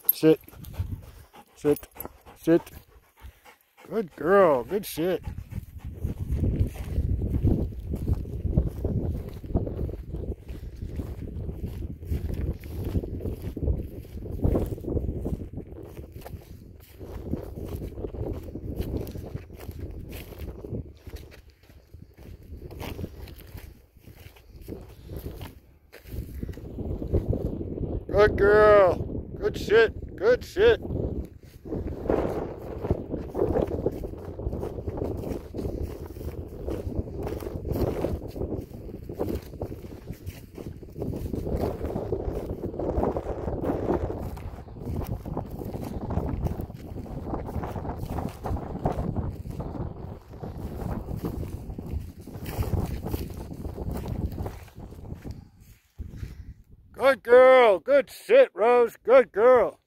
Sit. Sit. Sit. Good girl. Good sit. Good girl. Good sit. Good sit. Good girl. Good sit, Rose. Good girl.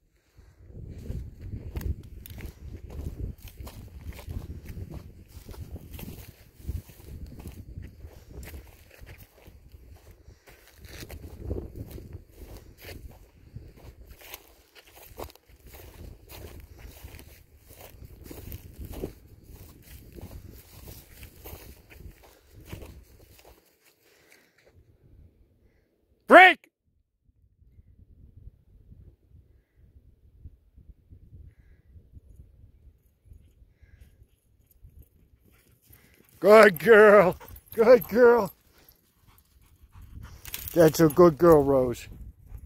Break! Good girl. Good girl. That's a good girl, Rose.